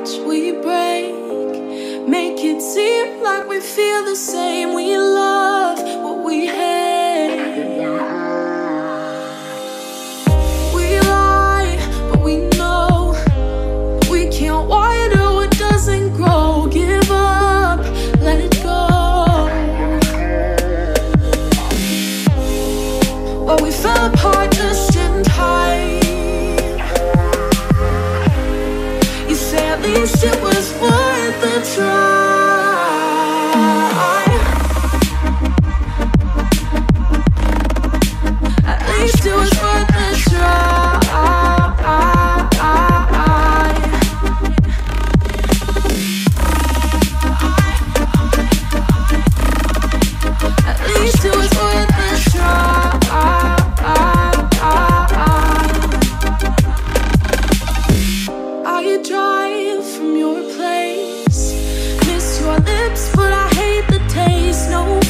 much we break, make it seem like we feel the same. We love what we hate. We lie, but we know we can't water what doesn't grow. Give up, let it go. Well, we fell apart just in time. You say at least it was worth a try. At least it was worth a try. At least it was worth a try. I drive from your place, miss your lips, but I hate the taste. No